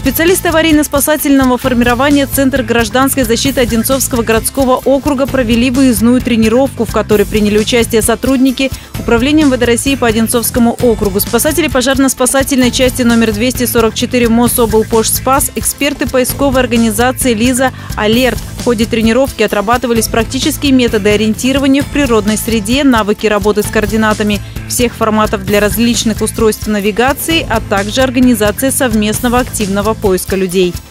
Специалисты аварийно-спасательного формирования Центр гражданской защиты Одинцовского городского округа провели выездную тренировку, в которой приняли участие сотрудники Управления МВД России по Одинцовскому округу, спасатели пожарно-спасательной части номер 244 Мособлпожспас, эксперты поисковой организации «Лиза Алерт». В ходе тренировки отрабатывались практические методы ориентирования в природной среде, навыки работы с координатами всех форматов для различных устройств навигации, а также организация совместного активного поиска людей.